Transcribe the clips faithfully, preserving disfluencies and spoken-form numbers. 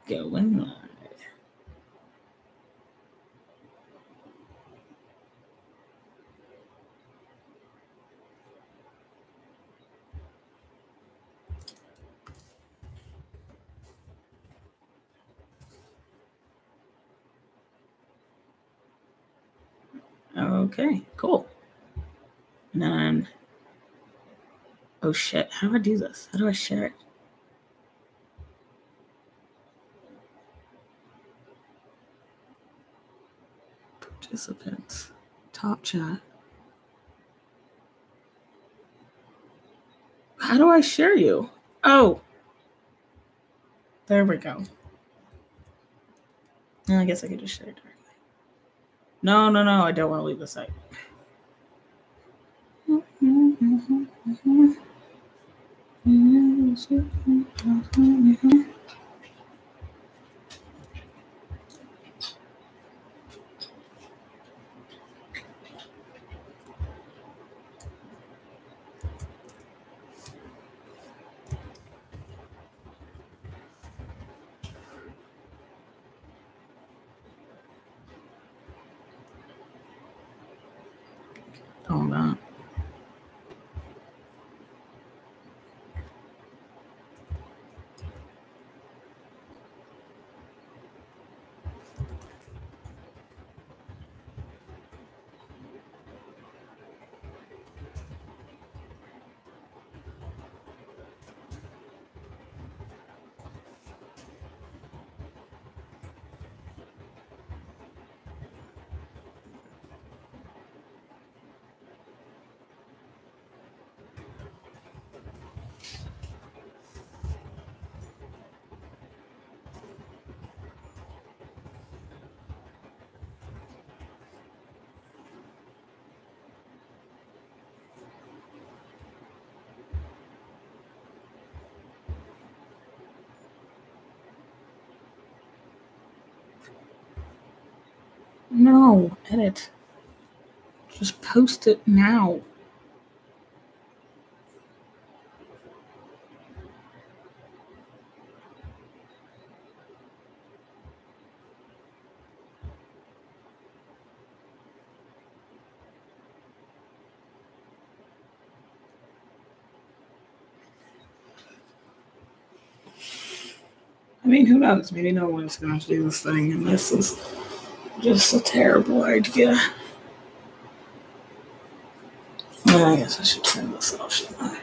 Going live. Okay, cool. And then, oh shit, how do I do this? How do I share it? Participants, top chat. How do I share you? Oh, there we go. I guess I could just share it directly. No, no, no, I don't want to leave the site. Hold on. No, edit. Just post it now. I mean, who knows? Maybe no one's going to do this thing, and this is just a terrible idea. Well, I guess I should turn this off, shouldn't I?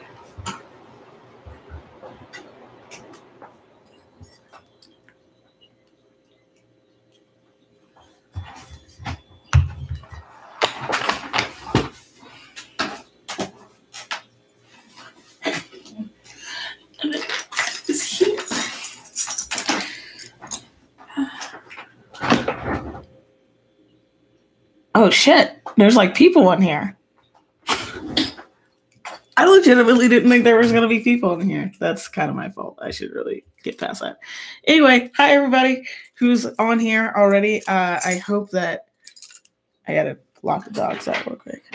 Oh shit, there's like people in here. I legitimately didn't think there was going to be people in here. That's kind of my fault. I should really get past that. Anyway, hi everybody who's on here already. Uh, I hope that I got to lock the dogs out real quick.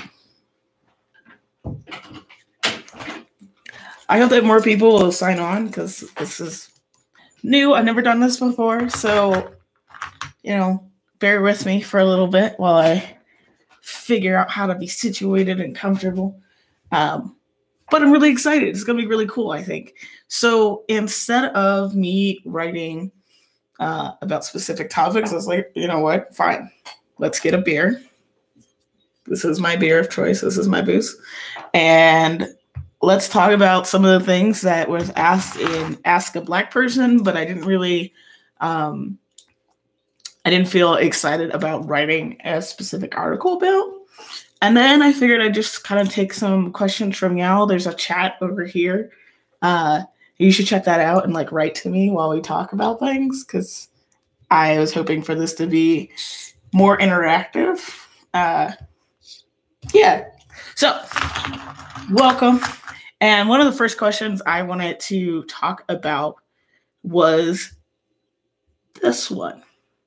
I hope that more people will sign on because this is new. I've never done this before. So, you know, bear with me for a little bit while I figure out how to be situated and comfortable. Um, but I'm really excited. It's going to be really cool, I think. So instead of me writing uh, about specific topics, I was like, you know what? Fine. Let's get a beer. This is my beer of choice. This is my booze. And let's talk about some of the things that was asked in Ask a Black Person, but I didn't really... Um, I didn't feel excited about writing a specific article about. And then I figured I'd just kind of take some questions from y'all. There's a chat over here. Uh, you should check that out and like write to me while we talk about things because I was hoping for this to be more interactive. Uh, yeah. So, welcome. And one of the first questions I wanted to talk about was this one.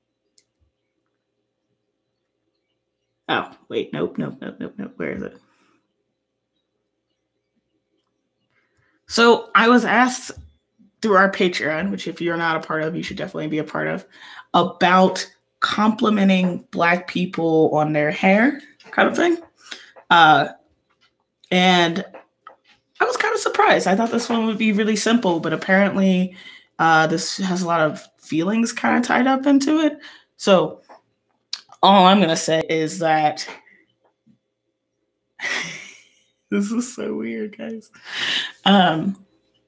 Oh, wait, nope, nope, nope, nope, nope. Where is it? So I was asked through our Patreon, which if you're not a part of, you should definitely be a part of, about complimenting Black people on their hair kind of thing. Uh, and I was kind of surprised. I thought this one would be really simple, but apparently uh, this has a lot of feelings kind of tied up into it. So all I'm going to say is that this is so weird, guys. Um,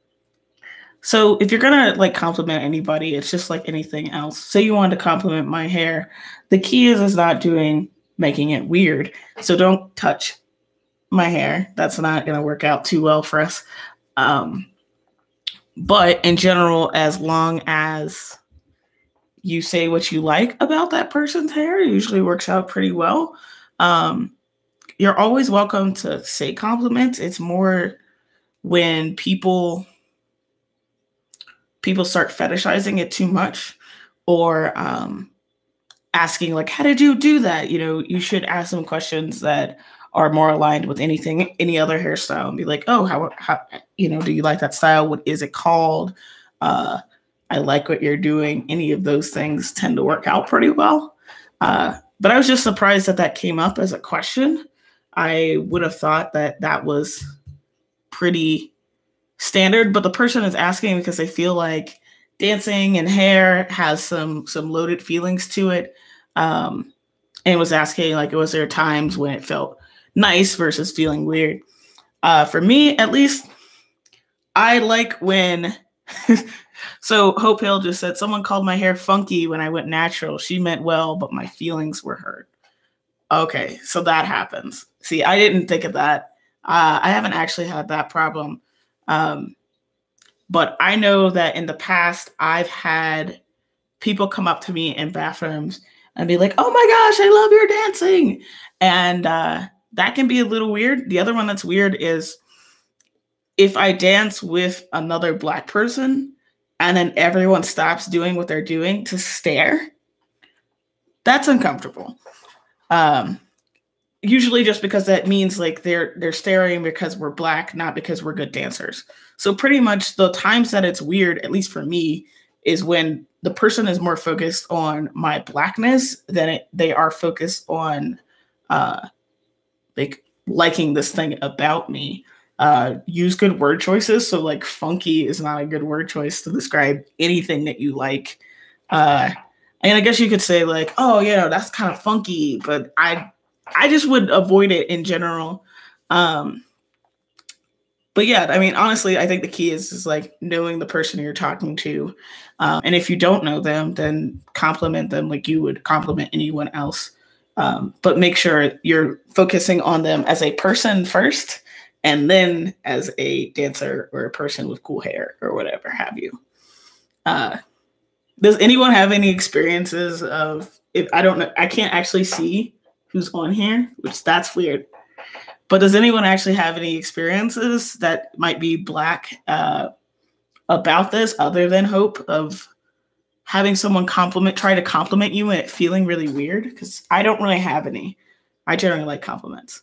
so if you're going to like compliment anybody, it's just like anything else. Say you wanted to compliment my hair. The key is, is not doing, making it weird. So don't touch my hair. That's not going to work out too well for us. Um, but in general, as long as you say what you like about that person's hair, it usually works out pretty well. Um, you're always welcome to say compliments. It's more when people people start fetishizing it too much, or um, asking like, how did you do that? You know, you should ask them questions that are more aligned with anything, any other hairstyle, and be like, oh, how, how, you know, do you like that style? What is it called? Uh, I like what you're doing. Any of those things tend to work out pretty well. Uh, but I was just surprised that that came up as a question. I would have thought that that was pretty standard, but the person is asking because they feel like dancing and hair has some some loaded feelings to it, um, and was asking like, was there times when it felt nice versus feeling weird? Uh, for me, at least, I like when. So Hope Hill just said, someone called my hair funky when I went natural. She meant well, but my feelings were hurt. Okay, so that happens. See, I didn't think of that. Uh, I haven't actually had that problem. Um, but I know that in the past, I've had people come up to me in bathrooms and be like, oh my gosh, I love your dancing. And uh, that can be a little weird. The other one that's weird is if I dance with another Black person and then everyone stops doing what they're doing to stare, that's uncomfortable. Um, usually just because that means like they're they're staring because we're Black, not because we're good dancers. So pretty much the times that it's weird, at least for me, is when the person is more focused on my Blackness than it, they are focused on uh, like liking this thing about me. Uh, use good word choices. So like funky is not a good word choice to describe anything that you like. Uh, and I guess you could say like, oh, yeah, that's kind of funky, but I, I just would avoid it in general. Um, but yeah, I mean, honestly, I think the key is, is like knowing the person you're talking to. Um, and if you don't know them, then compliment them like you would compliment anyone else. Um, but make sure you're focusing on them as a person first, and then as a dancer or a person with cool hair or whatever have you. Uh, does anyone have any experiences of, if I don't know, I can't actually see who's on here, which that's weird. But does anyone actually have any experiences that might be Black uh, about this other than Hope, of having someone compliment, try to compliment you and it feeling really weird? Because I don't really have any. I generally like compliments.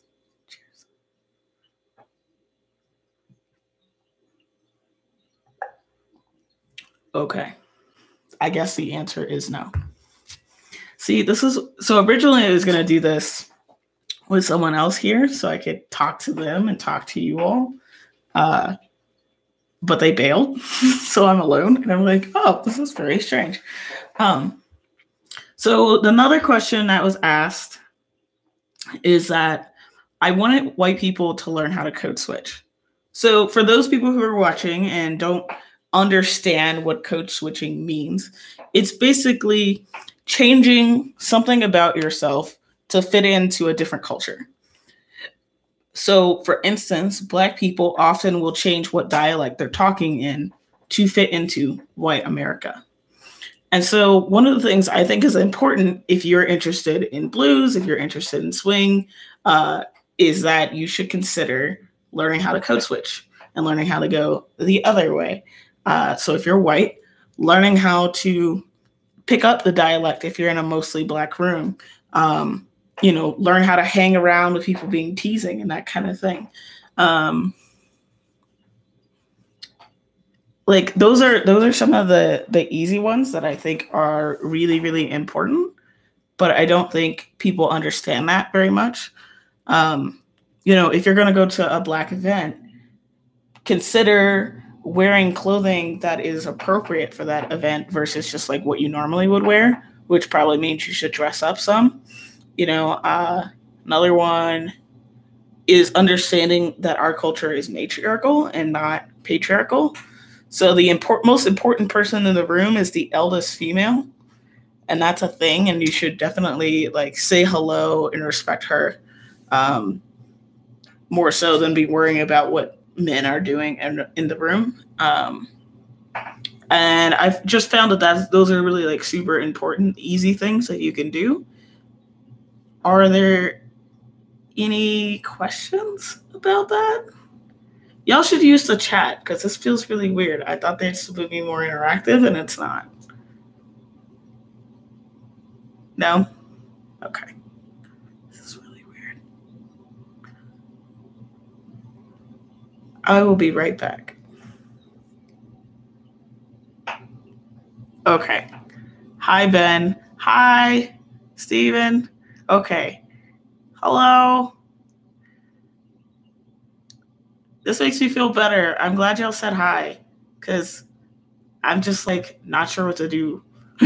Okay. I guess the answer is no. See, this is, so originally I was going to do this with someone else here so I could talk to them and talk to you all. Uh, but they bailed. So I'm alone. And I'm like, oh, this is very strange. Um, so another question that was asked is that I wanted white people to learn how to code switch. So for those people who are watching and don't understand what code switching means, it's basically changing something about yourself to fit into a different culture. So for instance, Black people often will change what dialect they're talking in to fit into white America. And so one of the things I think is important if you're interested in blues, if you're interested in swing, uh, is that you should consider learning how to code switch and learning how to go the other way. Uh, so if you're white, learning how to pick up the dialect if you're in a mostly Black room, um, you know, learn how to hang around with people being teasing and that kind of thing. Um, like those are those are some of the the easy ones that I think are really really important, but I don't think people understand that very much. Um, you know, if you're going to go to a black event, consider wearing clothing that is appropriate for that event versus just like what you normally would wear, which probably means you should dress up some. You know, uh, another one is understanding that our culture is matriarchal and not patriarchal. So the import, most important person in the room is the eldest female, and that's a thing. And you should definitely like say hello and respect her, um, more so than be worrying about what men are doing in, in the room. Um, and I've just found that that's, those are really like super important, easy things that you can do. Are there any questions about that? Y'all should use the chat because this feels really weird. I thought this would be more interactive and it's not. No? Okay. This is really weird. I will be right back. Okay. Hi, Ben. Hi, Steven. Okay. Hello. This makes me feel better. I'm glad y'all said hi because I'm just like not sure what to do.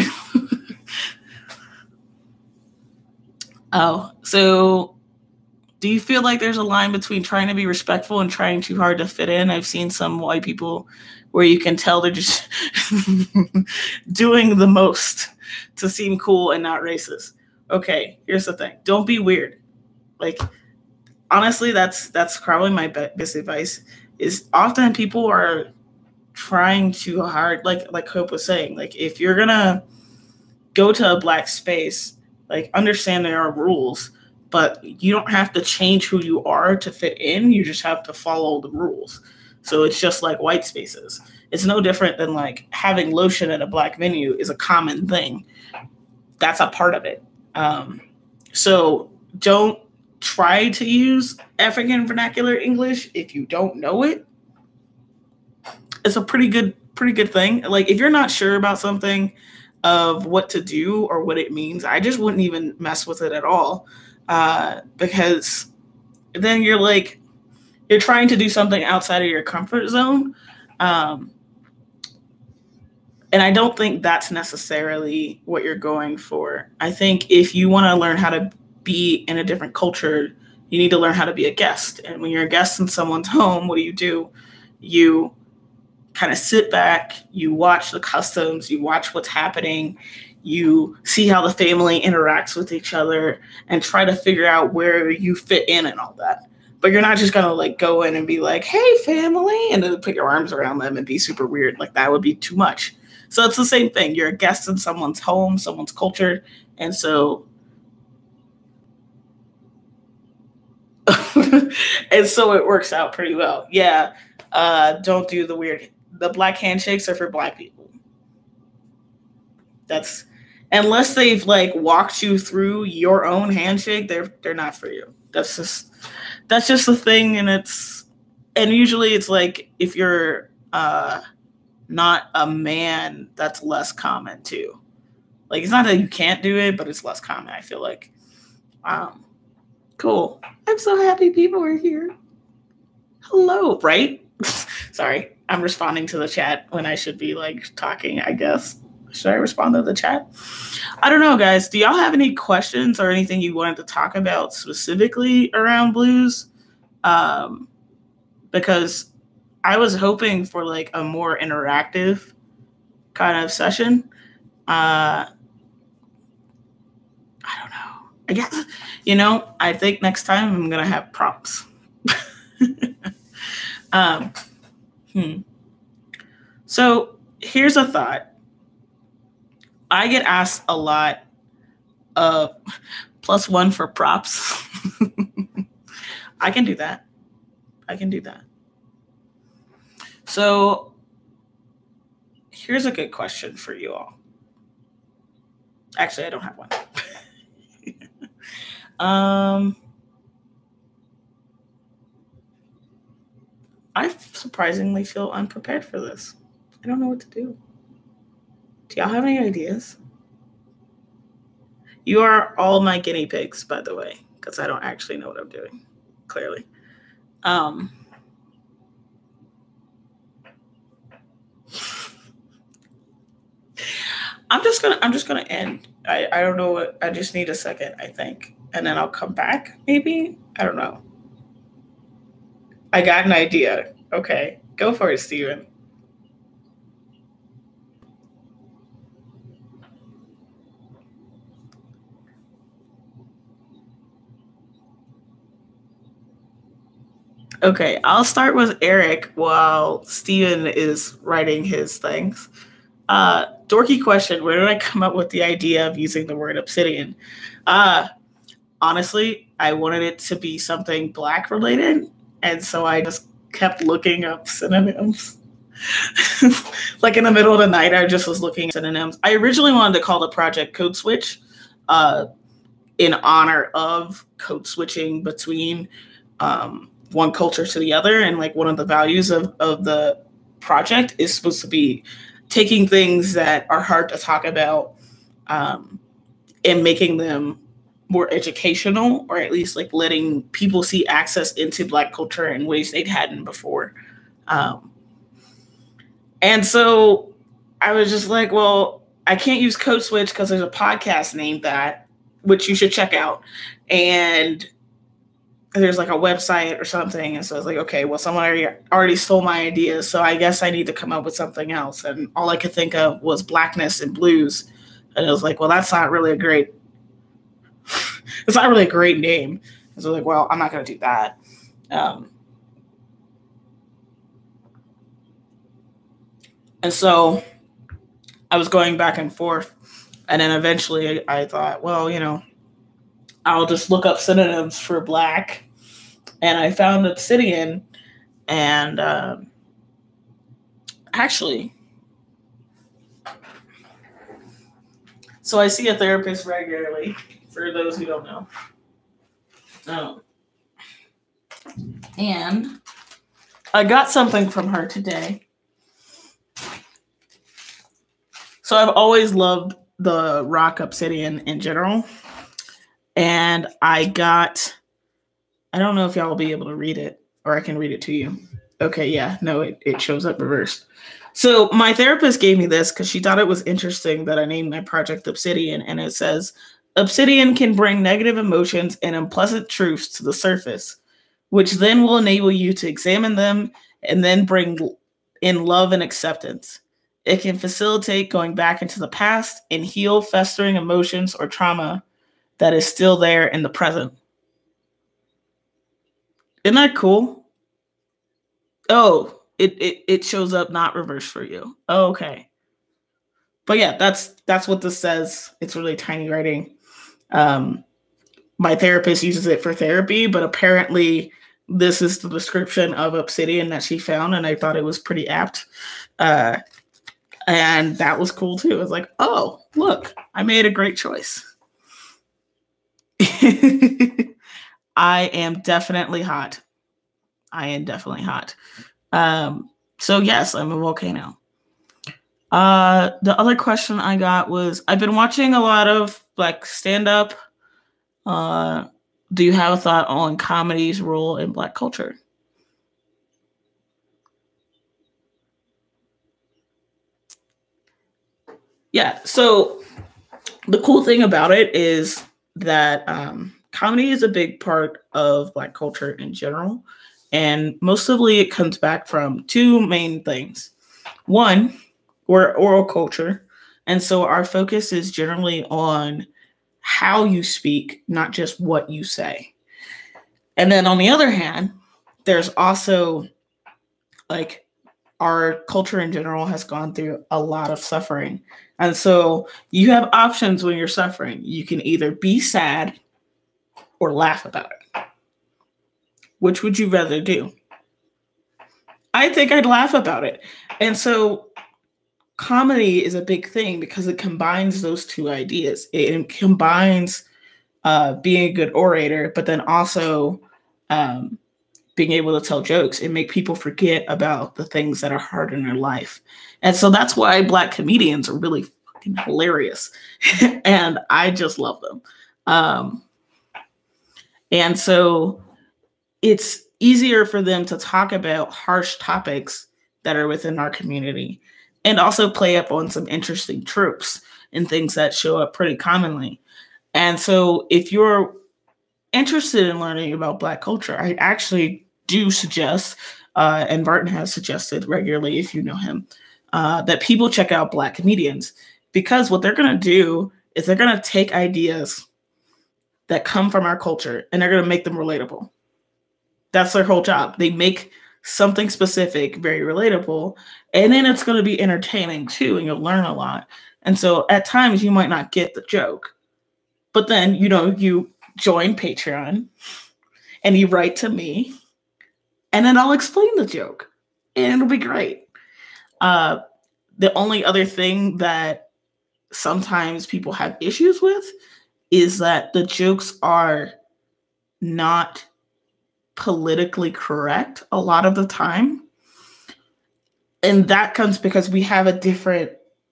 Oh, so do you feel like there's a line between trying to be respectful and trying too hard to fit in? I've seen some white people where you can tell they're just doing the most to seem cool and not racist. Okay, here's the thing. Don't be weird. Like, honestly, that's that's probably my best advice is often people are trying too hard. Like like Hope was saying, like if you're going to go to a black space, like understand there are rules, but you don't have to change who you are to fit in. You just have to follow the rules. So it's just like white spaces. It's no different than like having lotion at a black venue is a common thing. That's a part of it. Um, so don't try to use African vernacular English if you don't know it. It's a pretty good, pretty good thing. Like if you're not sure about something of what to do or what it means, I just wouldn't even mess with it at all. Uh, because then you're like, you're trying to do something outside of your comfort zone. Um, and I don't think that's necessarily what you're going for. I think if you want to learn how to be in a different culture, you need to learn how to be a guest. And when you're a guest in someone's home, what do you do? You kind of sit back, you watch the customs, you watch what's happening, you see how the family interacts with each other and try to figure out where you fit in and all that. But you're not just going to like go in and be like, hey, family, and then put your arms around them and be super weird. Like that would be too much. So it's the same thing. You're a guest in someone's home, someone's culture. And so, and so it works out pretty well. Yeah. Uh, don't do the weird, the black handshakes are for black people. That's, unless they've like walked you through your own handshake, they're, they're not for you. That's just, that's just the thing. And it's, and usually it's like, if you're, uh, not a man, that's less common too. Like it's not that you can't do it, but it's less common, I feel like. Um, cool. I'm so happy people are here. Hello, right? Sorry, I'm responding to the chat when I should be like talking, I guess. Should I respond to the chat? I don't know, guys. Do y'all have any questions or anything you wanted to talk about specifically around blues? Um, because I was hoping for like a more interactive kind of session. Uh, I don't know. I guess, you know, I think next time I'm going to have prompts. um, hmm. So here's a thought. I get asked a lot of plus one for props. I can do that. I can do that. So here's a good question for you all. Actually, I don't have one. um, I surprisingly feel unprepared for this. I don't know what to do. Do y'all have any ideas? You are all my guinea pigs, by the way, because I don't actually know what I'm doing, clearly. Um, I'm just gonna I'm just gonna end. I, I don't know what I just need a second, I think. And then I'll come back, maybe? I don't know. I got an idea. Okay. Go for it, Steven. Okay, I'll start with Eric while Steven is writing his things. Uh, dorky question. Where did I come up with the idea of using the word obsidian? Uh, honestly, I wanted it to be something black related. And so I just kept looking up synonyms. Like in the middle of the night, I just was looking at synonyms. I originally wanted to call the project Code Switch uh, in honor of code switching between um, one culture to the other. And like one of the values of, of the project is supposed to be taking things that are hard to talk about um, and making them more educational, or at least like letting people see access into Black culture in ways they hadn't before. Um, and so I was just like, well, I can't use Code Switch because there's a podcast named that, which you should check out. And there's like a website or something. And so I was like, okay, well, someone already, already stole my ideas. So I guess I need to come up with something else. And all I could think of was blackness and blues. And I was like, well, that's not really a great, it's not really a great name. And so I was like, well, I'm not going to do that. Um, and so I was going back and forth. And then eventually I thought, well, you know, I'll just look up synonyms for black. And I found obsidian. And um, actually, so I see a therapist regularly, for those who don't know. Um, and I got something from her today. So I've always loved the rock obsidian in general. And I got, I don't know if y'all will be able to read it, or I can read it to you. Okay, yeah, no, it, it shows up reversed. So my therapist gave me this because she thought it was interesting that I named my project Obsidian. And it says, obsidian can bring negative emotions and unpleasant truths to the surface, which then will enable you to examine them and then bring in love and acceptance. It can facilitate going back into the past and heal festering emotions or trauma that is still there in the present. Isn't that cool? Oh, it, it, it shows up not reversed for you. Oh, okay. But yeah, that's that's what this says. It's really tiny writing. Um, my therapist uses it for therapy, but apparently this is the description of obsidian that she found, and I thought it was pretty apt. Uh, and that was cool too. I was like, oh, look, I made a great choice. I am definitely hot. I am definitely hot. Um, so yes, I'm a volcano. Uh, the other question I got was, I've been watching a lot of like stand-up. Uh, do you have a thought on comedy's role in Black culture? Yeah, so the cool thing about it is that um, comedy is a big part of Black culture in general. And mostly it comes back from two main things. One, we're oral culture. And so our focus is generally on how you speak, not just what you say. And then on the other hand, there's also like our culture in general has gone through a lot of suffering. And so you have options when you're suffering. You can either be sad or laugh about it. Which would you rather do? I think I'd laugh about it. And so comedy is a big thing because it combines those two ideas. It combines uh, being a good orator, but then also um, being able to tell jokes and make people forget about the things that are hard in their life. And so that's why Black comedians are really fucking hilarious. And I just love them. Um, and so it's easier for them to talk about harsh topics that are within our community and also play up on some interesting tropes and things that show up pretty commonly. And so if you're interested in learning about Black culture, I actually do suggest, uh, and Barton has suggested regularly, if you know him, uh, that people check out Black comedians, because what they're going to do is they're going to take ideas that come from our culture and they're going to make them relatable. That's their whole job. They make something specific very relatable, and then it's going to be entertaining too, and you'll learn a lot. And so at times you might not get the joke, but then, you know, you join Patreon and you write to me, and then I'll explain the joke and it'll be great. Uh, the only other thing that sometimes people have issues with is that the jokes are not politically correct a lot of the time. And that comes because we have a different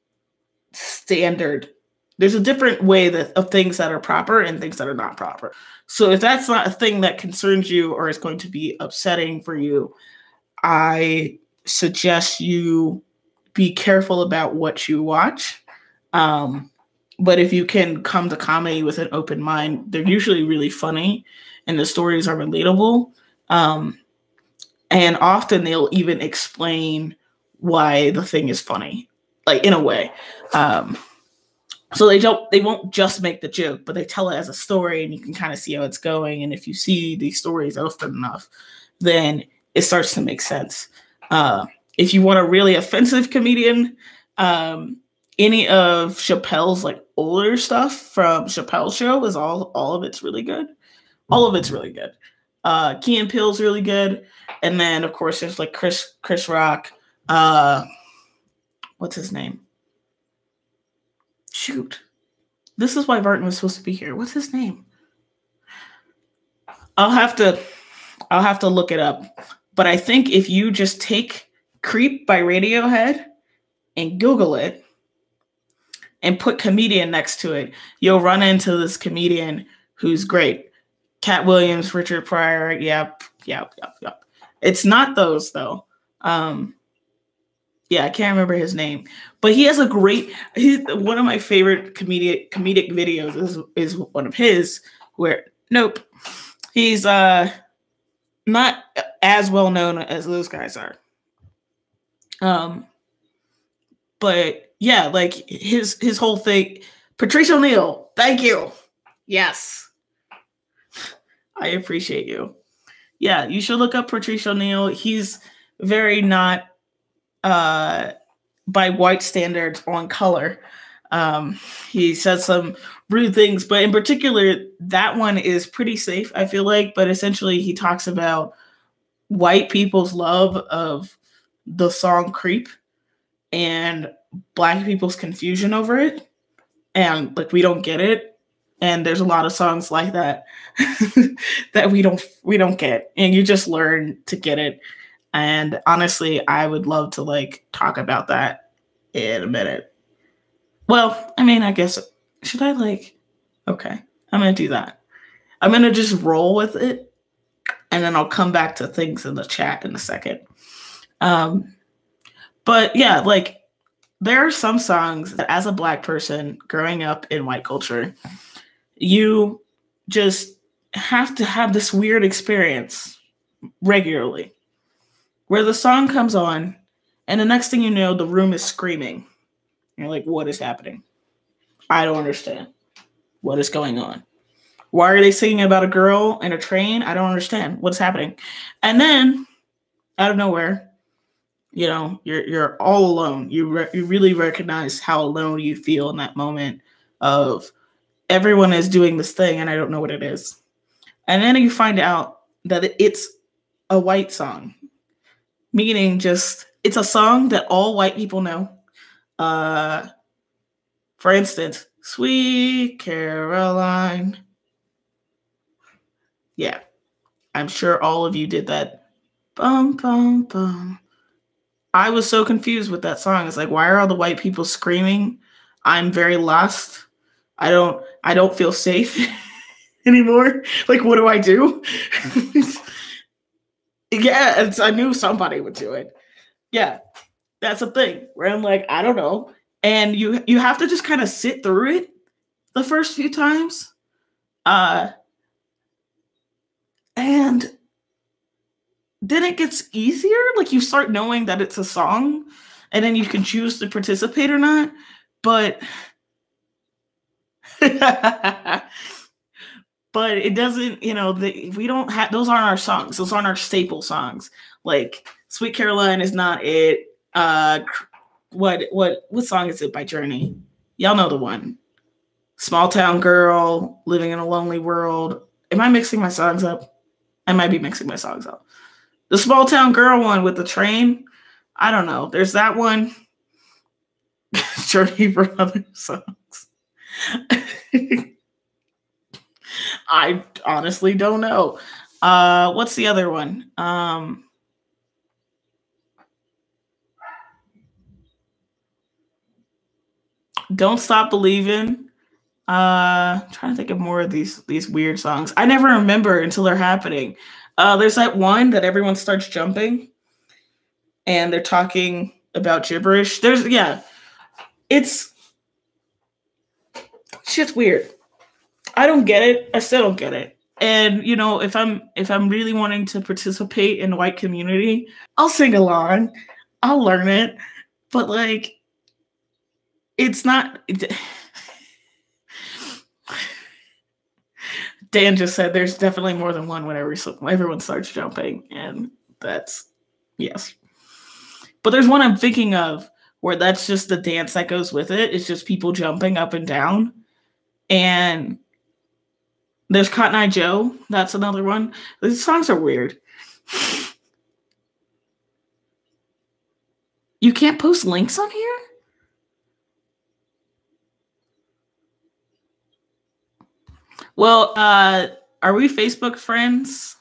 standard. There's a different way that, of things that are proper and things that are not proper. So if that's not a thing that concerns you or is going to be upsetting for you, I suggest you be careful about what you watch. Um, but if you can come to comedy with an open mind, they're usually really funny and the stories are relatable. Um, and often they'll even explain why the thing is funny, like in a way. Um, so they don't, they won't just make the joke, but they tell it as a story and you can kind of see how it's going. And if you see these stories often enough, then it starts to make sense. Uh, if you want a really offensive comedian, um, any of Chappelle's like older stuff from Chappelle's show is all, all of it's really good. All of it's really good. Uh, Key and Peele's really good. And then of course there's like Chris, Chris Rock. Uh, what's his name? Shoot. This is why Barton was supposed to be here. What's his name? I'll have to, I'll have to look it up. But I think if you just take Creep by Radiohead and Google it and put comedian next to it, you'll run into this comedian who's great. Cat Williams, Richard Pryor. Yep, yep, yep, yep. It's not those though. Um, yeah, I can't remember his name, but he has a great. He's one of my favorite comedic comedic videos is is one of his where nope, he's uh not as well known as those guys are. Um, but yeah, like his his whole thing. Patrice O'Neal, thank you. Yes, I appreciate you. Yeah, you should look up Patrice O'Neal. He's very not uh, by white standards on color. Um, he says some rude things, but in particular, that one is pretty safe, I feel like. But essentially, he talks about white people's love of the song Creep and black people's confusion over it. And like, we don't get it. And there's a lot of songs like that that we don't we don't get. And you just learn to get it. And honestly, I would love to like talk about that in a minute. Well, I mean, I guess, should I like, okay, I'm going to do that. I'm going to just roll with it. And then I'll come back to things in the chat in a second. Um, but yeah, like there are some songs that as a black person growing up in white culture, you just have to have this weird experience regularly where the song comes on and the next thing you know, the room is screaming. You're like, what is happening? I don't understand. What is going on? Why are they singing about a girl in a train? I don't understand. What's happening? And then, out of nowhere, you know, you're you're all alone. You re- you really recognize how alone you feel in that moment of everyone is doing this thing and I don't know what it is. And then you find out that it's a white song, meaning just it's a song that all white people know. Uh, for instance, Sweet Caroline. Yeah. I'm sure all of you did that. Bum, bum, bum. I was so confused with that song. It's like, why are all the white people screaming? I'm very lost. I don't I don't feel safe anymore. Like, what do I do? Yeah, it's, I knew somebody would do it. Yeah, that's a thing where I'm like, I don't know. And you you have to just kind of sit through it the first few times. Uh and then it gets easier. Like, you start knowing that it's a song, and then you can choose to participate or not. But but it doesn't, you know, the, we don't have, those aren't our songs. Those aren't our staple songs. Like, Sweet Caroline is not it. Uh, what what what song is it by Journey? Y'all know the one. Small Town Girl, Living in a Lonely World. Am I mixing my songs up? I might be mixing my songs up. The Small Town Girl one with the train. I don't know. There's that one. Journey for other songs. I honestly don't know. Uh, what's the other one? Um, Don't Stop Believing. Uh, I'm trying to think of more of these these weird songs. I never remember until they're happening. Uh, there's that one that everyone starts jumping, and they're talking about gibberish. There's yeah, it's shit's weird. I don't get it. I still don't get it. And you know, if I'm if I'm really wanting to participate in the white community, I'll sing along. I'll learn it. But like, it's not. It, Dan just said there's definitely more than one whenever everyone starts jumping, and that's yes. But there's one I'm thinking of where that's just the dance that goes with it. It's just people jumping up and down. And there's Cotton Eye Joe. That's another one. These songs are weird. You can't post links on here? Well, uh, are we Facebook friends?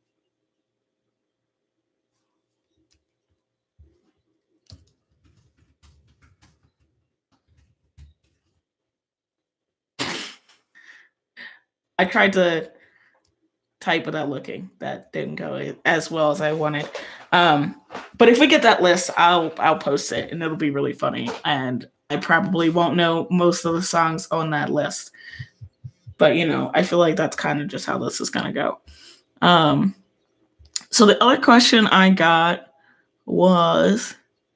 I tried to type without looking. That didn't go as well as I wanted. Um, but if we get that list, I'll I'll post it, and it'll be really funny. And I probably won't know most of the songs on that list. But, you know, I feel like that's kind of just how this is going to go. Um, so the other question I got was,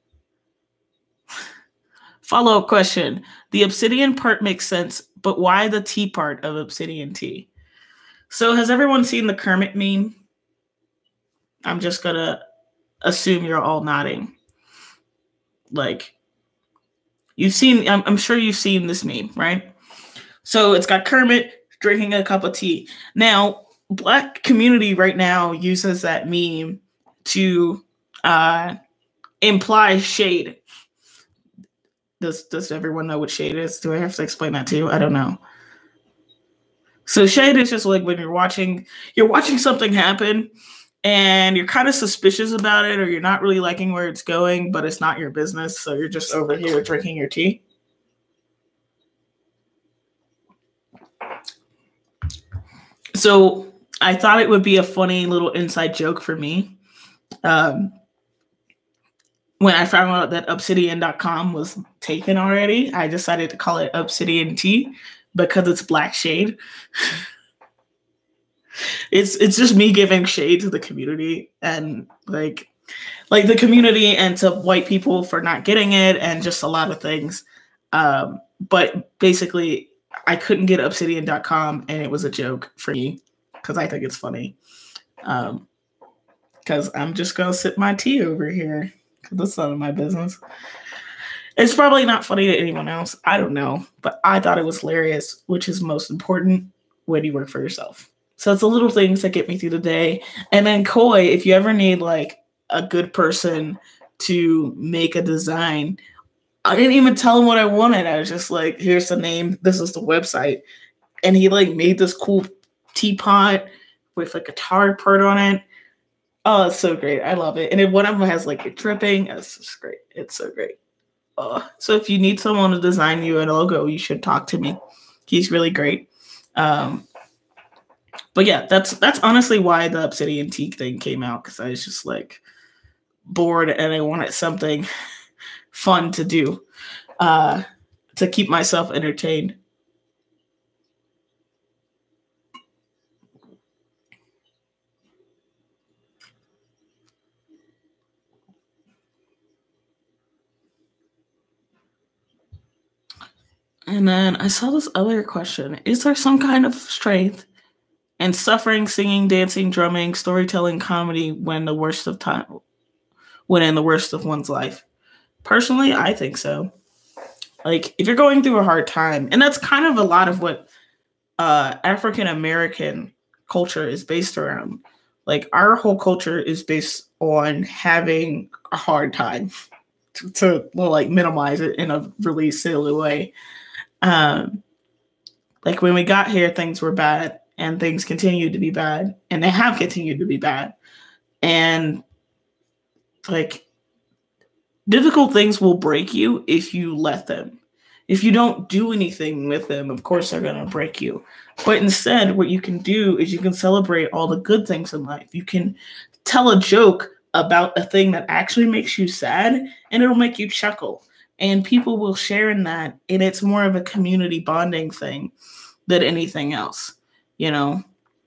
follow-up question. The Obsidian part makes sense, but why the tea part of Obsidian tea? So has everyone seen the Kermit meme? I'm just going to assume you're all nodding. Like, you've seen, I'm, I'm sure you've seen this meme, right? So it's got Kermit drinking a cup of tea. Now, Black community right now uses that meme to uh, imply shade. Does does everyone know what shade is? Do I have to explain that to you? I don't know. So shade is just like when you're watching, you're watching something happen, and you're kind of suspicious about it, or you're not really liking where it's going, but it's not your business. So you're just over here drinking your tea. So I thought it would be a funny little inside joke for me. Um, when I found out that obsidian dot com was taken already, I decided to call it Obsidian Tea because it's black shade. it's it's just me giving shade to the community, and like like the community and to white people for not getting it, and just a lot of things. Um, but basically, I couldn't get obsidian dot com, and it was a joke for me because I think it's funny. Um, because I'm just going to sip my tea over here because that's none of my business. It's probably not funny to anyone else. I don't know. But I thought it was hilarious, which is most important when you work for yourself. So it's the little things that get me through the day. And then Koi, if you ever need like a good person to make a design, I didn't even tell him what I wanted. I was just like, here's the name. This is the website. And he like made this cool teapot with a guitar part on it. Oh, it's so great. I love it. And then one of them has like a dripping. It's just great. It's so great. Uh, so if you need someone to design you a logo, you should talk to me. He's really great. Um, but yeah, that's that's honestly why the Obsidian Teak thing came out, because I was just like bored and I wanted something fun to do uh, to keep myself entertained. And then I saw this other question. Is there some kind of strength in suffering, singing, dancing, drumming, storytelling, comedy when the worst of time, when in the worst of one's life? Personally, I think so. Like, if you're going through a hard time, and that's kind of a lot of what uh, African American culture is based around. Like, our whole culture is based on having a hard time to, to well, like minimize it in a really silly way. Um, like when we got here, things were bad and things continued to be bad, and they have continued to be bad. And like difficult things will break you if you let them. If you don't do anything with them, of course they're going to break you. But instead, what you can do is you can celebrate all the good things in life. You can tell a joke about a thing that actually makes you sad, and it'll make you chuckle. And people will share in that, and it's more of a community bonding thing than anything else, you know?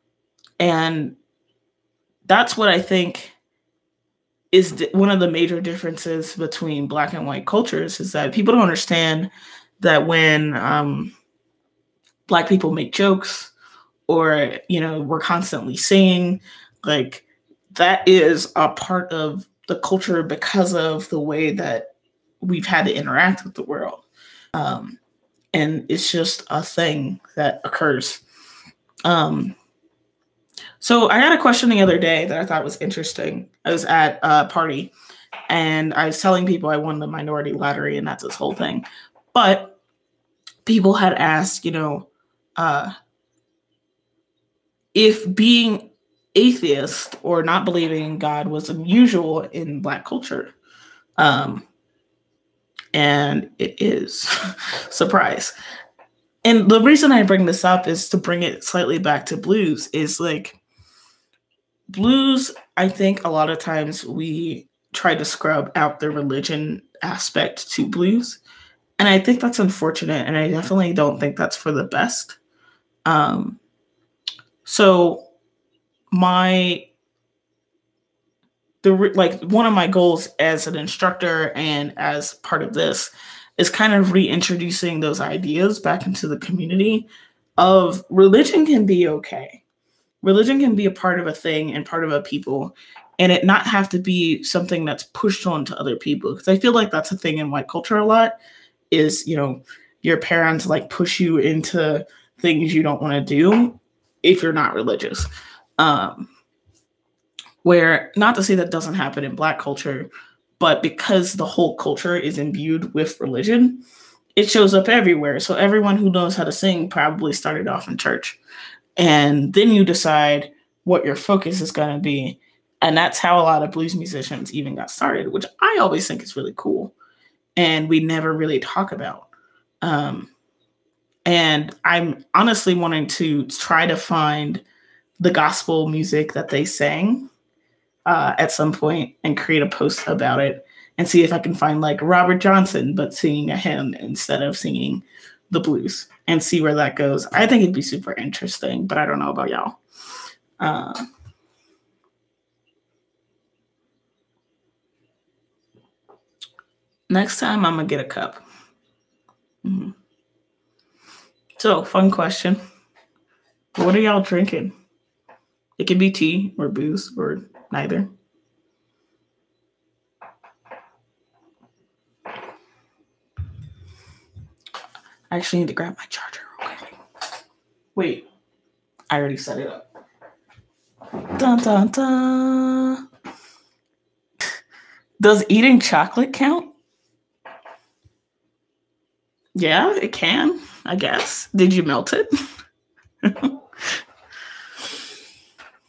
And that's what I think is th- one of the major differences between Black and white cultures, is that people don't understand that when um, Black people make jokes or, you know, we're constantly singing, like that is a part of the culture because of the way that we've had to interact with the world. Um, and it's just a thing that occurs. Um, so I got a question the other day that I thought was interesting. I was at a party and I was telling people I won the minority lottery, and that's this whole thing. But people had asked, you know, uh, if being atheist or not believing in God was unusual in Black culture. Um, and it is. Surprise. And the reason I bring this up is to bring it slightly back to blues. Is like blues, I think a lot of times we try to scrub out the religion aspect to blues. And I think that's unfortunate. And I definitely don't think that's for the best. Um, so my, the like one of my goals as an instructor and as part of this is kind of reintroducing those ideas back into the community of religion can be okay. Religion can be a part of a thing and part of a people, and it not have to be something that's pushed on to other people. Because I feel like that's a thing in white culture a lot is, you know, your parents like push you into things you don't want to do if you're not religious. Um, where, not to say that doesn't happen in Black culture, but because the whole culture is imbued with religion, it shows up everywhere. So everyone who knows how to sing probably started off in church. And then you decide what your focus is going to be. And that's how a lot of blues musicians even got started, which I always think is really cool. And we never really talk about. Um, and I'm honestly wanting to try to find the gospel music that they sang uh, at some point and create a post about it and see if I can find like Robert Johnson, but singing a hymn instead of singing the blues, and see where that goes. I think it'd be super interesting, but I don't know about y'all. Uh, next time I'm gonna get a cup. Mm-hmm. So, fun question. What are y'all drinking? It can be tea or booze or neither. I actually need to grab my charger real quick. Wait, I already set it up. Dun dun dun. Does eating chocolate count? Yeah, it can, I guess. Did you melt it?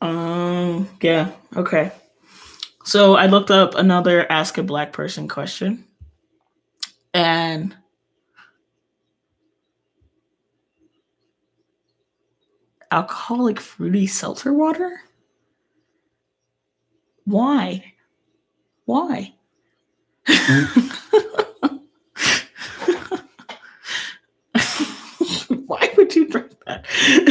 Um, yeah, okay. So I looked up another ask a black person question, and alcoholic fruity seltzer water? Why? Why? Why would you drink that?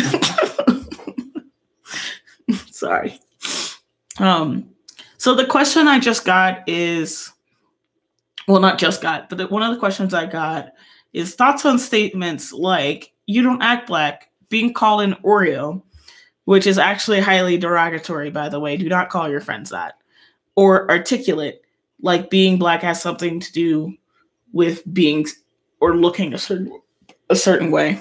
Sorry. Um, so the question I just got is, well, not just got, but the, one of the questions I got is thoughts on statements like, you don't act black, being called an Oreo, which is actually highly derogatory, by the way. Do not call your friends that. Or articulate, like being black has something to do with being or looking a certain a certain way.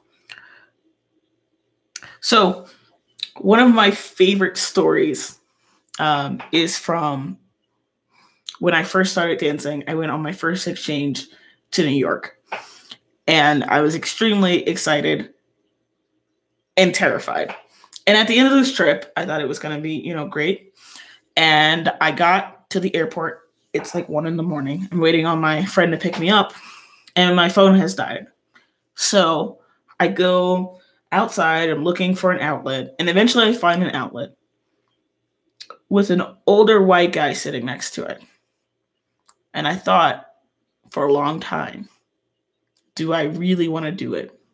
So one of my favorite stories um, is from when I first started dancing. I went on my first exchange to New York, and I was extremely excited and terrified. And at the end of this trip, I thought it was going to be, you know, great. And I got to the airport. It's like one in the morning. I'm waiting on my friend to pick me up, and my phone has died. So I go outside. I'm looking for an outlet, and eventually I find an outlet with an older white guy sitting next to it. And I thought for a long time, do I really want to do it?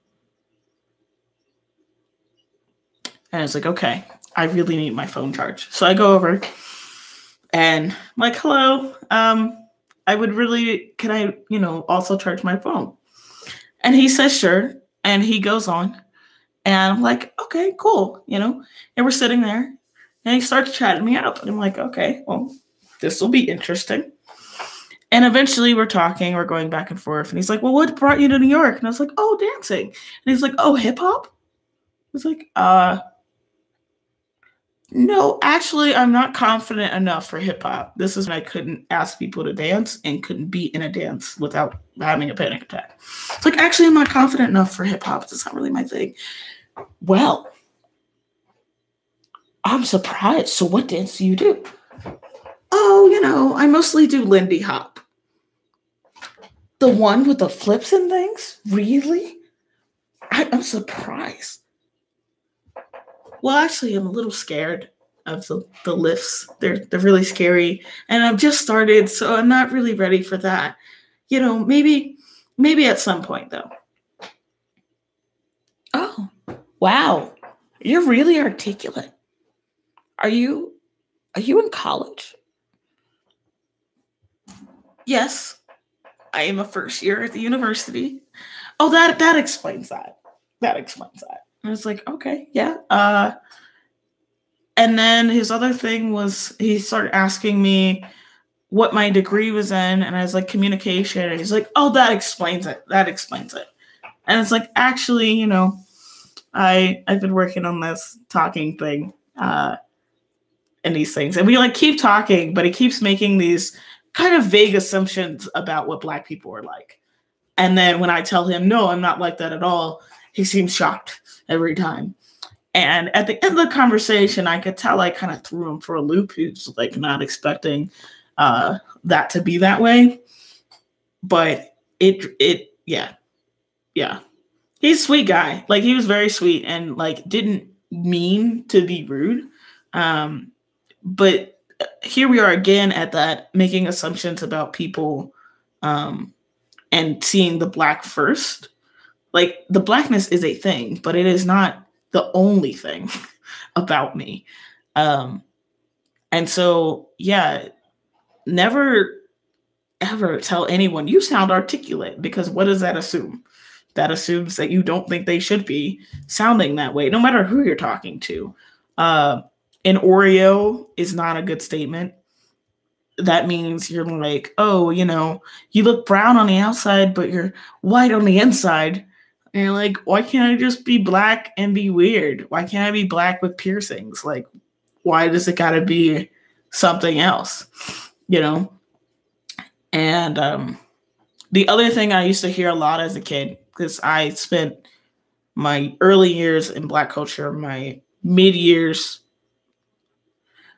And it's like, okay, I really need my phone charged. So I go over and I'm like, hello, um, I would really, can I, you know, also charge my phone? And he says, sure. And he goes on. And I'm like, okay, cool, you know. And we're sitting there. And he starts chatting me up. And I'm like, okay, well, this will be interesting. And eventually we're talking, we're going back and forth. And he's like, well, what brought you to New York? And I was like, oh, dancing. And he's like, oh, hip hop? I was like, uh, no, actually, I'm not confident enough for hip hop. This is when I couldn't ask people to dance and couldn't be in a dance without having a panic attack. It's like, actually, I'm not confident enough for hip hop. It's not really my thing. Well, I'm surprised. So what dance do you do? Oh, you know, I mostly do Lindy Hop. The one with the flips and things? Really? I, I'm surprised. Well, actually, I'm a little scared of the, the lifts. They're they're really scary. And I've just started, so I'm not really ready for that. You know, maybe maybe at some point, though. Oh, wow. You're really articulate. Are you are you in college? Yes. I am a first year at the university. Oh, that that explains that. That explains that. And it's like, okay, yeah. Uh, and then his other thing was he started asking me what my degree was in, and I was like, communication. And he's like, oh, that explains it. That explains it. And it's like, actually, you know, I I've been working on this talking thing uh, and these things, and we like keep talking, but he keeps making these kind of vague assumptions about what Black people are like. And then when I tell him, no, I'm not like that at all, he seems shocked every time. And at the end of the conversation, I could tell I kind of threw him for a loop. He was like not expecting uh, that to be that way. But it, it, yeah, yeah. He's a sweet guy. Like, he was very sweet and like didn't mean to be rude. Um, but here we are again at that, making assumptions about people um, and seeing the Black first. Like, the Blackness is a thing, but it is not the only thing about me. Um, and so, yeah, never, ever tell anyone you sound articulate, because what does that assume? That assumes that you don't think they should be sounding that way, no matter who you're talking to. Uh, an Oreo is not a good statement. That means you're like, oh, you know, you look brown on the outside, but you're white on the inside. And you're like, why can't I just be Black and be weird? Why can't I be Black with piercings? Like, why does it got to be something else? You know? And um, the other thing I used to hear a lot as a kid, because I spent my early years in Black culture, my mid years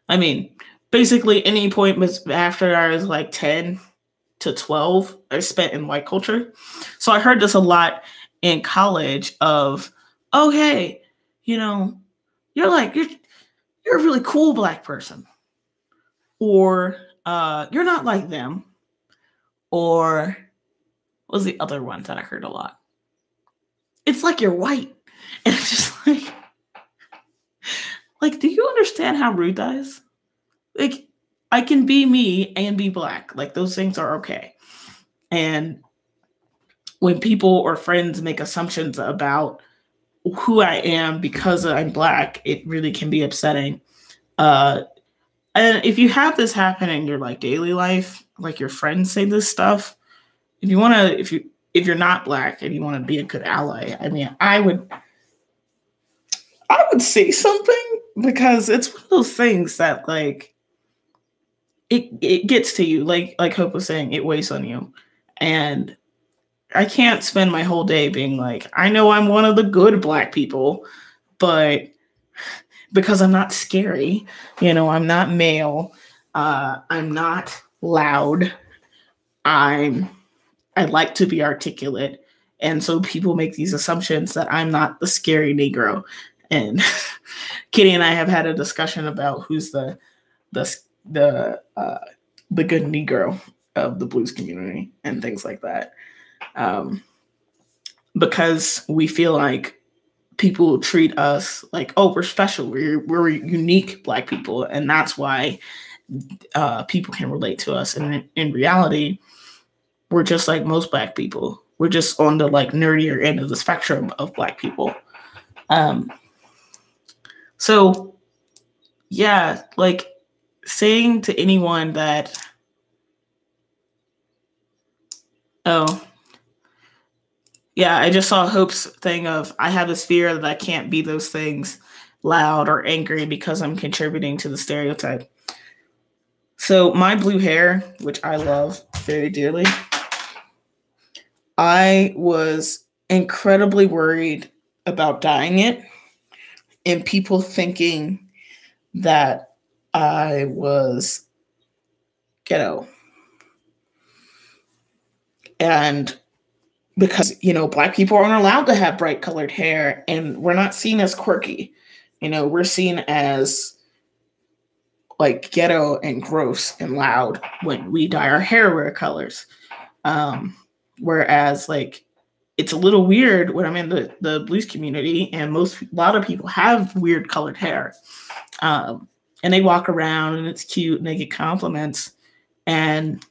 I mean, basically any point was after I was like ten to twelve, I spent in white culture. So I heard this a lot in college of, oh, hey, you know, you're like, you're, you're a really cool black person. Or uh, you're not like them. Or what was the other one that I heard a lot? It's like you're white. And it's just like, like, do you understand how rude that is? Like, I can be me and be black. Like, those things are okay. And when people or friends make assumptions about who I am because I'm black, it really can be upsetting. Uh, and if you have this happen in your like daily life, like your friends say this stuff, if you want to, if you if you're not black and you want to be a good ally, I mean, I would, I would say something, because it's one of those things that like it it gets to you. Like like Hope was saying, it weighs on you, and I can't spend my whole day being like, I know I'm one of the good black people, but because I'm not scary, you know, I'm not male, uh, I'm not loud, I'm, I like to be articulate. And so people make these assumptions that I'm not the scary Negro. And Kitty and I have had a discussion about who's the, the, the, uh, the good Negro of the blues community and things like that. Um, because we feel like people treat us like, oh, we're special, we're we're unique black people, and that's why uh, people can relate to us. And in, in reality, we're just like most black people. We're just on the like nerdier end of the spectrum of black people. Um, so yeah, like saying to anyone that, oh. Yeah, I just saw Hope's thing of, I have this fear that I can't be those things loud or angry because I'm contributing to the stereotype. So my blue hair, which I love very dearly, I was incredibly worried about dyeing it and people thinking that I was ghetto. And because, you know, black people aren't allowed to have bright colored hair, and we're not seen as quirky. You know, we're seen as like ghetto and gross and loud when we dye our hair rare colors. Um, whereas like, it's a little weird when I'm in the, the blues community, and most, a lot of people have weird colored hair. Um, and they walk around and it's cute and they get compliments. And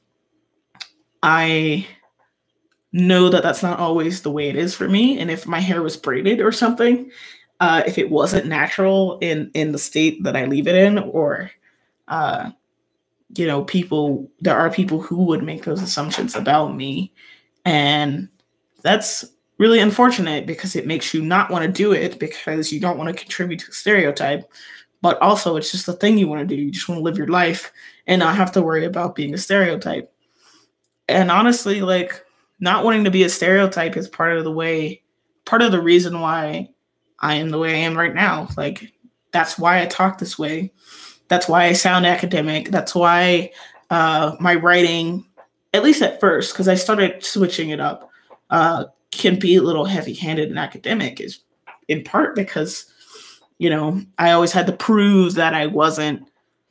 I know that that's not always the way it is for me. And if my hair was braided or something, uh, if it wasn't natural in, in the state that I leave it in, or, uh, you know, people, there are people who would make those assumptions about me. And that's really unfortunate, because it makes you not want to do it because you don't want to contribute to a stereotype. But also it's just the thing you want to do. You just want to live your life and not have to worry about being a stereotype. And honestly, like, not wanting to be a stereotype is part of the way, part of the reason why I am the way I am right now. Like, that's why I talk this way. That's why I sound academic. That's why uh, my writing, at least at first, because I started switching it up, uh, can be a little heavy-handed and academic, is in part because, you know, I always had to prove that I wasn't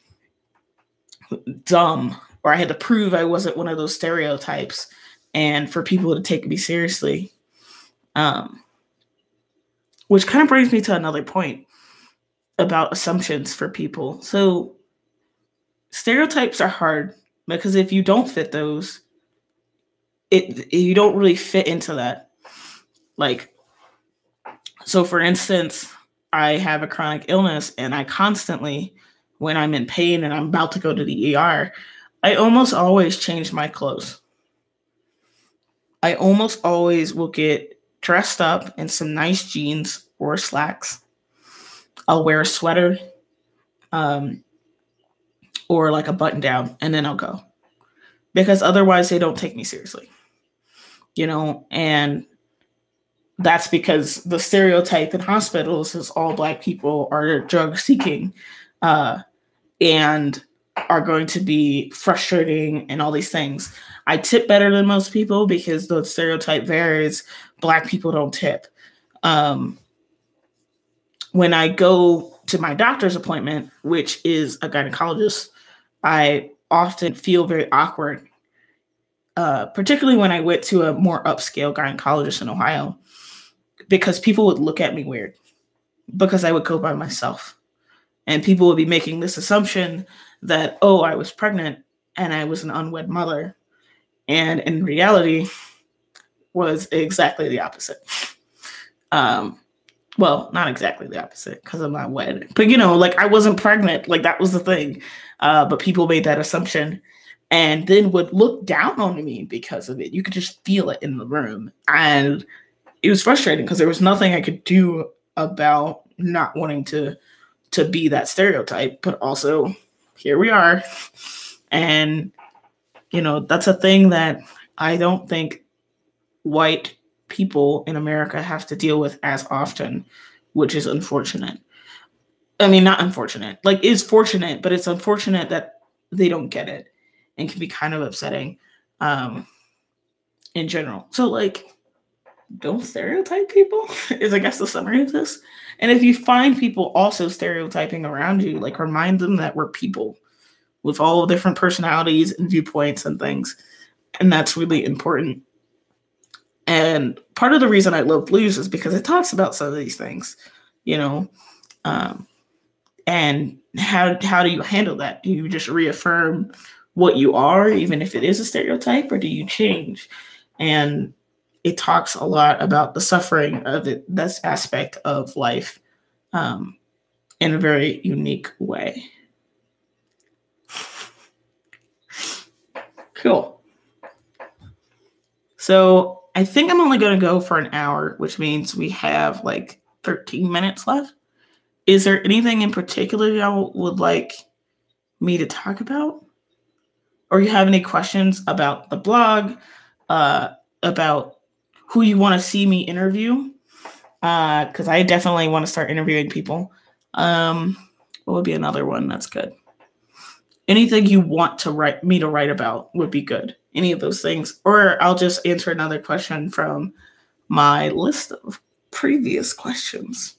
dumb, or I had to prove I wasn't one of those stereotypes, and for people to take me seriously. Um, which kind of brings me to another point about assumptions for people. So stereotypes are hard, because if you don't fit those, it you don't really fit into that. Like, so for instance, I have a chronic illness, and I constantly, when I'm in pain and I'm about to go to the E R, I almost always change my clothes. I almost always will get dressed up in some nice jeans or slacks. I'll wear a sweater, um, or like a button down, and then I'll go. Because otherwise they don't take me seriously. You know, and that's because the stereotype in hospitals is all Black people are drug seeking. Uh, and are going to be frustrating and all these things. I tip better than most people because the stereotype varies. Black people don't tip. Um, when I go to my doctor's appointment, which is a gynecologist, I often feel very awkward, uh, particularly when I went to a more upscale gynecologist in Ohio, because people would look at me weird because I would go by myself. And people would be making this assumption that, oh, I was pregnant and I was an unwed mother. And in reality, was exactly the opposite. Um, well, not exactly the opposite because I'm not wed. But, you know, like I wasn't pregnant. Like that was the thing. Uh, but people made that assumption and then would look down on me because of it. You could just feel it in the room. And it was frustrating because there was nothing I could do about not wanting to to be that stereotype, but also here we are. And, you know, that's a thing that I don't think white people in America have to deal with as often, which is unfortunate. I mean, not unfortunate, like it's fortunate, but it's unfortunate that they don't get it and can be kind of upsetting um, in general. So like, don't stereotype people is I guess the summary of this. And if you find people also stereotyping around you, like remind them that we're people with all different personalities and viewpoints and things. And that's really important. And part of the reason I love blues is because it talks about some of these things, you know, um, and how, how do you handle that? Do you just reaffirm what you are, even if it is a stereotype, or do you change? And it talks a lot about the suffering of it, this aspect of life um, in a very unique way. Cool. So I think I'm only going to go for an hour, which means we have like thirteen minutes left. Is there anything in particular y'all would like me to talk about? Or you have any questions about the blog, uh, about who you want to see me interview? Because uh, I definitely want to start interviewing people. Um, what would be another one that's good? Anything you want to write me to write about would be good. Any of those things. Or I'll just answer another question from my list of previous questions.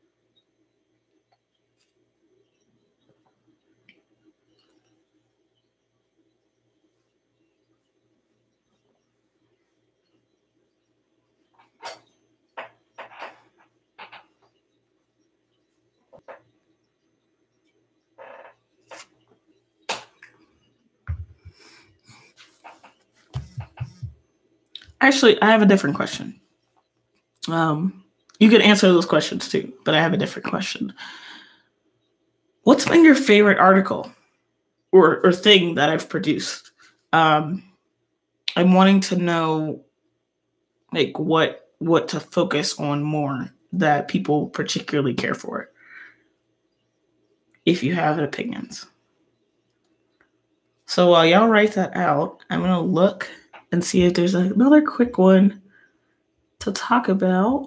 Actually, I have a different question. Um, you could answer those questions too, but I have a different question. What's been your favorite article or, or thing that I've produced? Um, I'm wanting to know like what what to focus on more that people particularly care for. If you have opinions. So while y'all write that out, I'm going to look and see if there's another quick one to talk about.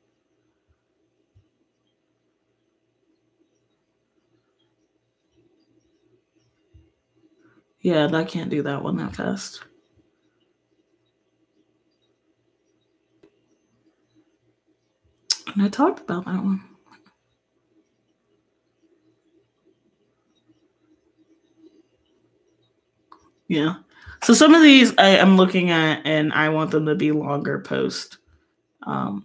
Yeah, I can't do that one that fast. And I talked about that one. Yeah. So some of these I am looking at and I want them to be longer post. Um,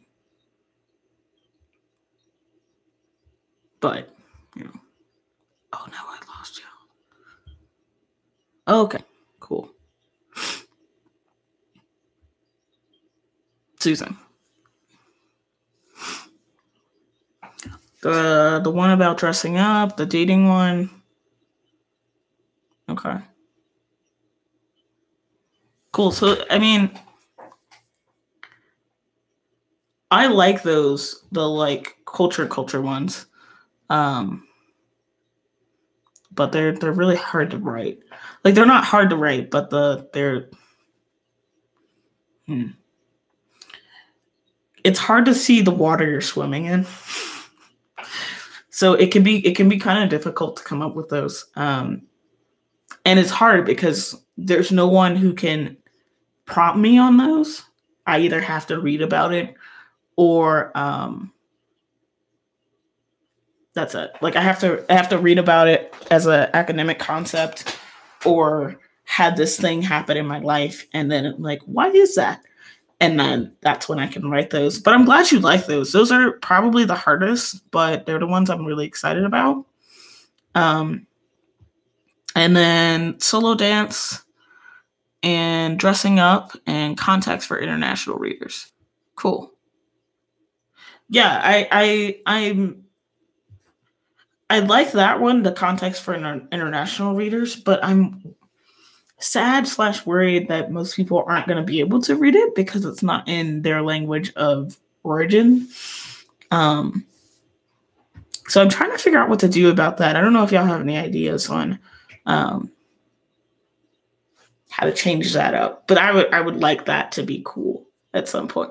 but, you know. Oh no, I lost y'all. Okay, cool. Susan. The the one about dressing up, the dating one. Okay. Cool. So I mean, I like those, the like culture culture ones. Um but they're they're really hard to write. Like they're not hard to write, but the they're hmm. It's hard to see the water you're swimming in. So it can be it can be kind of difficult to come up with those. Um, and it's hard because there's no one who can prompt me on those. I either have to read about it or um, that's it. Like I have to I have to read about it as an academic concept or had this thing happen in my life and then like, why is that? And then that's when I can write those. But I'm glad you like those. Those are probably the hardest, but they're the ones I'm really excited about. Um, and then solo dance and dressing up and context for international readers. Cool. Yeah, I I I'm I like that one, the context for inter- international readers, but I'm sad slash worried that most people aren't going to be able to read it because it's not in their language of origin. Um, so I'm trying to figure out what to do about that. I don't know if y'all have any ideas on um, how to change that up, but I would I would like that to be cool at some point.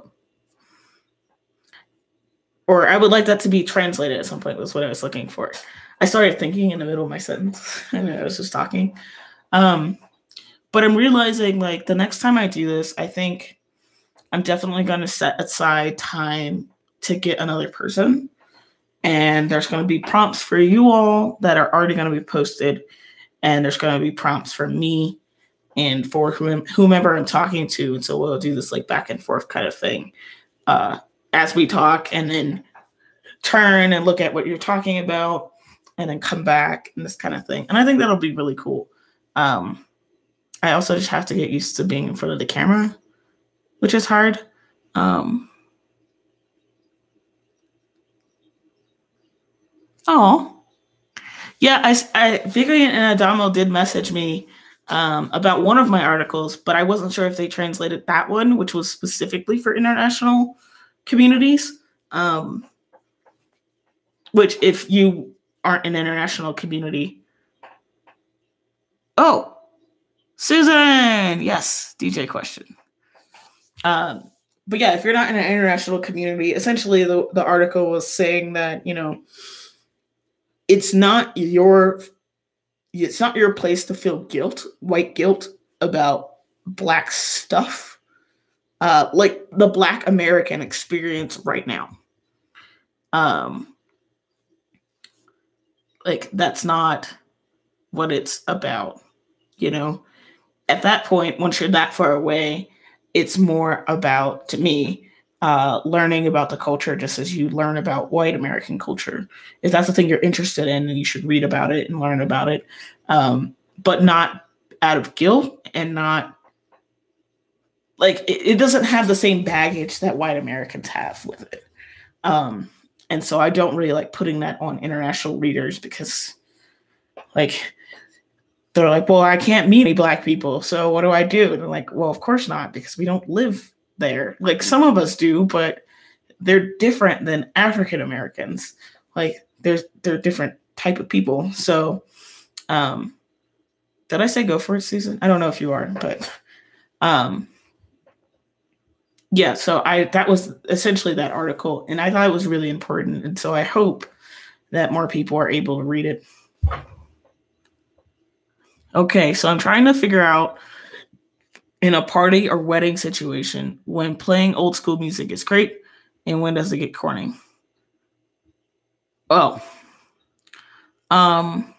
Or I would like that to be translated at some point was what I was looking for. I started thinking in the middle of my sentence and I was just talking. Um, but I'm realizing like the next time I do this, I think I'm definitely going to set aside time to get another person. And there's going to be prompts for you all that are already going to be posted. And there's going to be prompts for me and for whomever I'm talking to. And so we'll do this like back and forth kind of thing. Uh, as we talk and then turn and look at what you're talking about and then come back and this kind of thing. And I think that'll be really cool. Um, I also just have to get used to being in front of the camera, which is hard. Um, oh, yeah, I, I, Vivian and Adamo did message me um, about one of my articles, but I wasn't sure if they translated that one, which was specifically for international communities, um, which if you aren't an international community. Oh, Susan. Yes. D J question. Um, but yeah, if you're not in an international community, essentially the, the article was saying that, you know, it's not your, it's not your place to feel guilt, white guilt about Black stuff. Uh, like the Black American experience right now. Um, like that's not what it's about, you know? At that point, once you're that far away, it's more about, to me, uh, learning about the culture just as you learn about white American culture. If that's the thing you're interested in, then you should read about it and learn about it, um, but not out of guilt and not like it, it doesn't have the same baggage that white Americans have with it. Um, and so I don't really like putting that on international readers because like, they're like, well, I can't meet any Black people. So what do I do? And I'm like, well, of course not, because we don't live there. Like some of us do, but they're different than African Americans. Like there's, they're different type of people. So, um, did I say go for it, Susan? I don't know if you are, but, um, yeah, so I that was essentially that article, and I thought it was really important, and so I hope that more people are able to read it. Okay, so I'm trying to figure out in a party or wedding situation when playing old school music is great, and when does it get corny? Well, um,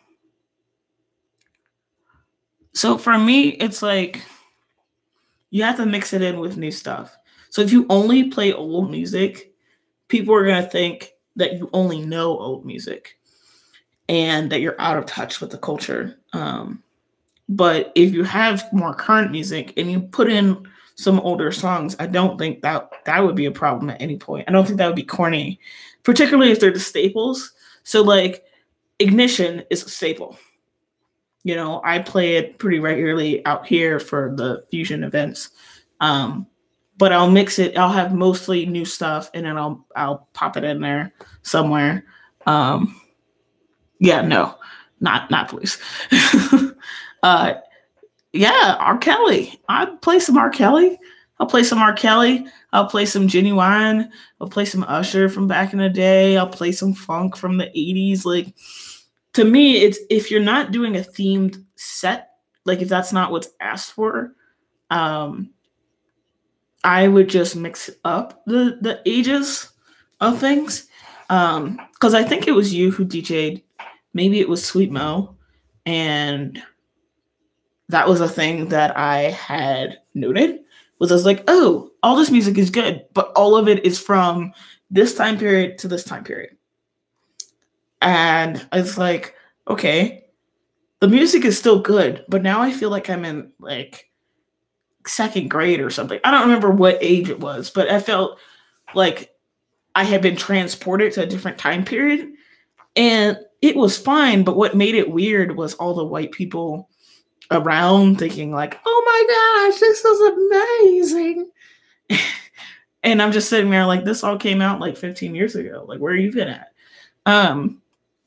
so for me, it's like you have to mix it in with new stuff. So if you only play old music, people are going to think that you only know old music and that you're out of touch with the culture. Um, but if you have more current music and you put in some older songs, I don't think that that would be a problem at any point. I don't think that would be corny, particularly if they're the staples. So like Ignition is a staple. You know, I play it pretty regularly out here for the fusion events. Um, but I'll mix it. I'll have mostly new stuff, and then I'll I'll pop it in there somewhere. Um, yeah, no, not not please. uh, yeah, R. Kelly. I'd play some R. Kelly. I'll play some R. Kelly. I'll play some Genuine. I'll play some Usher from back in the day. I'll play some funk from the eighties. Like, to me, it's if you're not doing a themed set, like if that's not what's asked for, um, I would just mix up the the ages of things. Um, because I think it was you who D J'd. Maybe it was Sweet Mo, and that was a thing that I had noted. Was I was like, oh, all this music is good, but all of it is from this time period to this time period. And I was like, okay, the music is still good, but now I feel like I'm in like second grade or something. I don't remember what age it was, but I felt like I had been transported to a different time period, and it was fine. But what made it weird was all the white people around thinking like, oh my gosh, this is amazing. And I'm just sitting there like, this all came out like fifteen years ago. Like, where you been at? Um,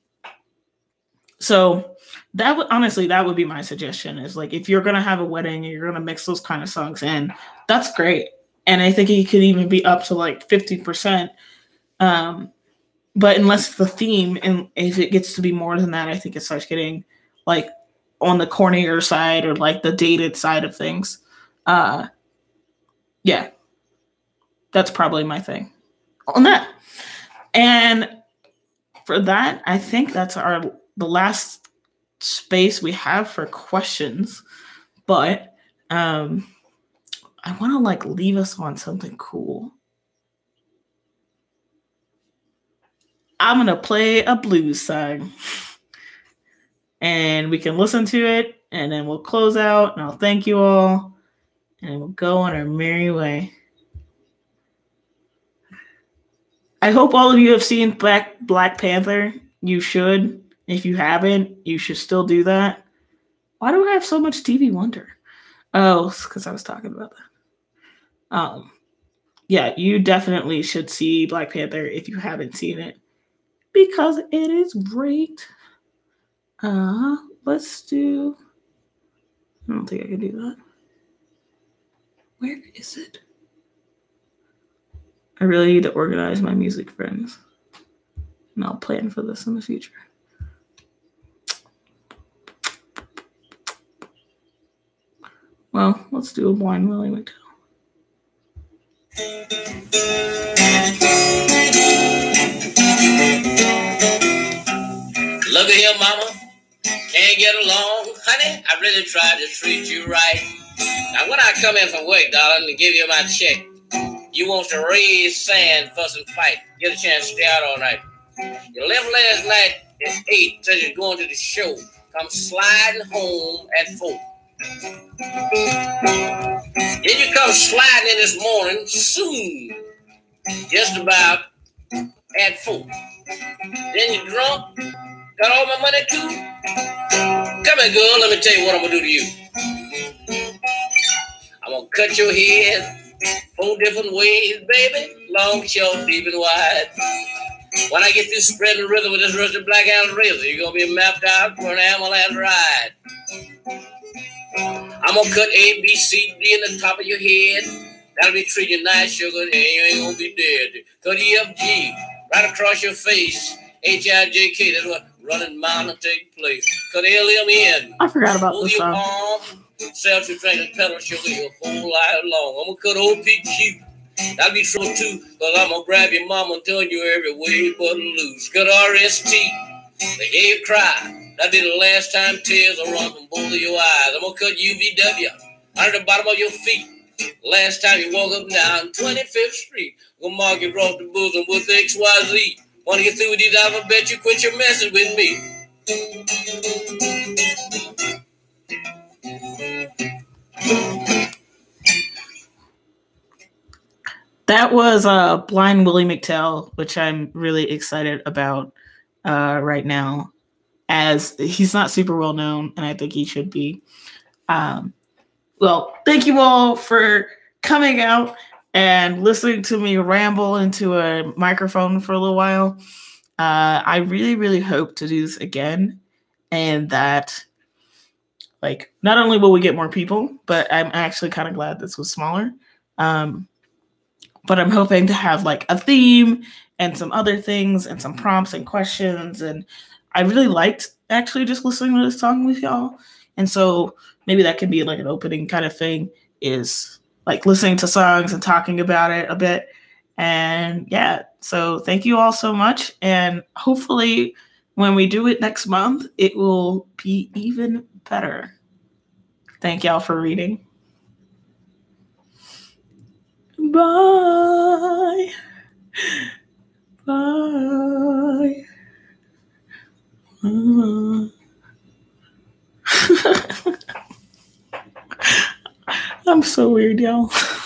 so that would honestly, that would be my suggestion is like, if you're going to have a wedding and you're going to mix those kind of songs in, that's great. And I think it could even be up to like fifty percent. Um, but unless the theme, and if it gets to be more than that, I think it starts getting like on the cornier side or like the dated side of things. Uh, yeah, that's probably my thing on that. And for that, I think that's our the last space we have for questions. But um, I want to like leave us on something cool. I'm going to play a blues song. And we can listen to it, and then we'll close out, and I'll thank you all, and we'll go on our merry way. I hope all of you have seen Black Black Panther. You should. If you haven't, you should still do that. Why do I have so much Stevie Wonder? Oh, because I was talking about that. Um, yeah, you definitely should see Black Panther if you haven't seen it, because it is great. Uh, let's do, I don't think I can do that. Where is it? I really need to organize my music, friends. And I'll plan for this in the future. Well, let's do a Blind Willie McTell. Look at here, mama. Can't get along. Honey, I really tried to treat you right. Now, when I come in from work, darling, to give you my check, you want to raise sand, fuss, and fight. Get a chance to stay out all night. You left last night at eight, said you're going to the show. Come sliding home at four. Then you come sliding in this morning soon, just about at four. Then you drunk, got all my money too. Come here, girl, let me tell you what I'm going to do to you. I'm going to cut your head four different ways, baby. Long, short, deep, and wide. When I get through spreading the rhythm with this rusty black Allen razor, you're going to be mapped out for an Amaland ride. I'm going to cut A, B, C, D in the top of your head. That'll be treating you nice, sugar, and you ain't going to be dead. Cut E, F, G right across your face. H, I, J, K, that's what running mountain take place. Cut L, M, N. I forgot about this song. Arm, self-restraining pedal sugar your whole life long. I'm going to cut O, P, Q. That'll be trouble too, because I'm going to grab your mama and turn you every way but loose. Cut R, S, T. They hear you cry. That'll be the last time tears will run from both of your eyes. I'm going to cut U, V, W under the bottom of your feet. Last time you walk up and down twenty-fifth Street. I'm going to mark you across the bosom with X, Y, Z. Want to get through with these alphabets, you quit your messing with me. That was uh, Blind Willie McTell, which I'm really excited about uh, right now, as he's not super well known, and I think he should be. Um, well, thank you all for coming out and listening to me ramble into a microphone for a little while. Uh, I really, really hope to do this again, and that, like, not only will we get more people, but I'm actually kind of glad this was smaller. Um, but I'm hoping to have like a theme and some other things and some prompts and questions. And I really liked actually just listening to this song with y'all. And so maybe that could be like an opening kind of thing, is like listening to songs and talking about it a bit. And yeah, so thank you all so much. And hopefully when we do it next month, it will be even better. Thank y'all for reading. Bye. Bye. I'm so weird, y'all.